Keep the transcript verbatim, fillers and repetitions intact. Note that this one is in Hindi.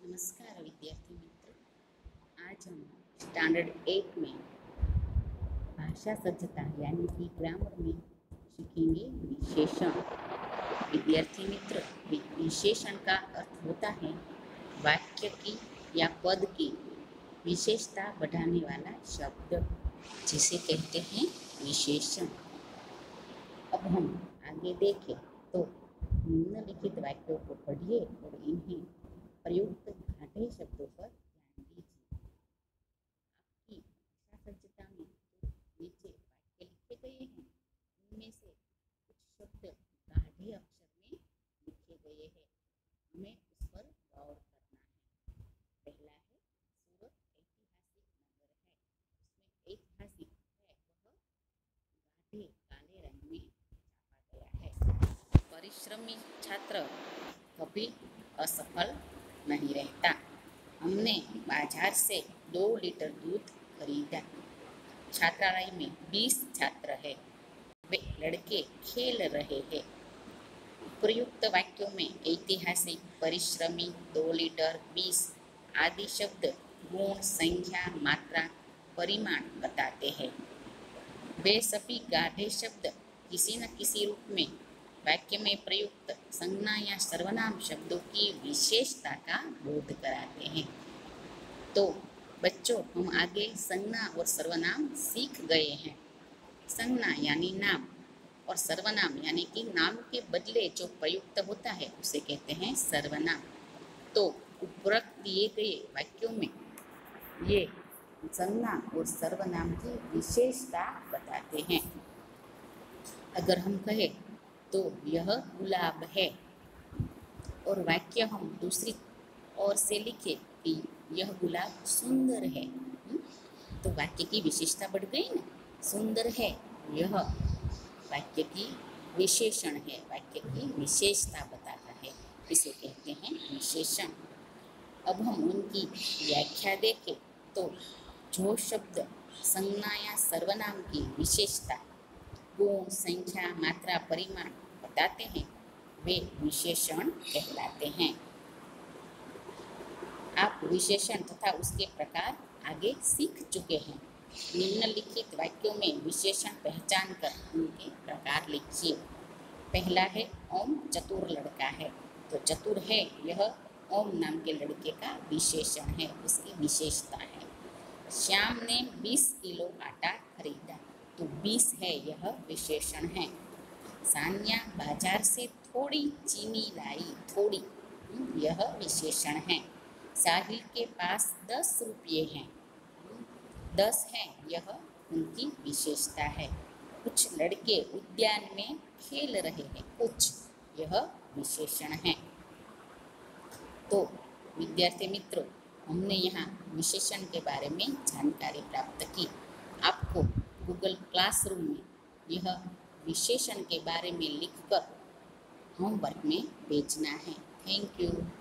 नमस्कार विद्यार्थी मित्र। आज हम स्टैंडर्ड एट में भाषा सज्जता यानी कि ग्रामर में सीखेंगे विशेषण। विद्यार्थी मित्र, विशेषण का अर्थ होता है वाक्य की या पद की विशेषता बढ़ाने वाला शब्द, जिसे कहते हैं विशेषण। अब हम आगे देखें तो निम्नलिखित वाक्यों को पढ़िए और इन्हें प्रयुक्त घाटे शब्दों पर ध्यान दीजिए। आपकी भाषा सज्जता में नीचे वाक्य लिखे गए हैं, उनमें से कुछ शब्द गाढ़े अक्षर में लिखे गए हैं, हमें उस पर गौर करना है। पहला है सूरत ऐतिहासिक नगर है, उसमें ऐतिहासिक है वह गाढ़े काले रंग में छापा गया है। परिश्रमी छात्र कभी असफल नहीं रहता। हमने बाजार से दो लीटर दूध खरीदा। छात्रालय में बीस छात्र हैं, वे लड़के खेल रहे हैं। प्रयुक्त वाक्यों में ऐतिहासिक, परिश्रमी, दो लीटर, बीस आदि शब्द गुण, संख्या, मात्रा, परिमाण बताते हैं। वे सभी गाढ़े शब्द किसी न किसी रूप में वाक्य में प्रयुक्त संज्ञा या सर्वनाम शब्दों की विशेषता का बोध कराते हैं। तो बच्चों, हम आगे संज्ञा और सर्वनाम सीख गए हैं। संज्ञा यानी नाम और सर्वनाम यानी कि नाम के बदले जो प्रयुक्त होता है उसे कहते हैं सर्वनाम। तो उपरोक्त दिए गए वाक्यों में ये संज्ञा और सर्वनाम की विशेषता बताते हैं। अगर हम कहें तो यह गुलाब है और वाक्य हम दूसरी ओर से लिखे कि यह गुलाब सुंदर है, तो वाक्य की विशेषता बढ़ गई ना। सुंदर है यह वाक्य की विशेषण है, वाक्य की विशेषता बताता है, इसे कहते हैं विशेषण। अब हम उनकी व्याख्या देखें तो जो शब्द संज्ञा या सर्वनाम की विशेषता, गुण, संख्या, मात्रा, परिमाण बताते हैं वे विशेषण कहलाते हैं। आप विशेषण तथा उसके प्रकार आगे सीख चुके हैं। निम्नलिखित वाक्यों में विशेषण पहचान कर उनके प्रकार लिखिए। पहला है ओम चतुर लड़का है, तो चतुर है यह ओम नाम के लड़के का विशेषण है, उसकी विशेषता है। श्याम ने बीस किलो आटा खरीदा, तो बीस है यह विशेषण है। सान्या बाजार से थोड़ी चीनी लाई, थोड़ी यह विशेषण है। साहिल के पास दस रुपये हैं, दस है यह उनकी विशेषता है। कुछ लड़के उद्यान में खेल रहे हैं, कुछ यह विशेषण है। तो विद्यार्थी मित्रों, हमने यहाँ विशेषण के बारे में जानकारी प्राप्त की। आपको गूगल क्लासरूम में यह विशेषण के बारे में लिखकर होमवर्क में भेजना है। Thank you.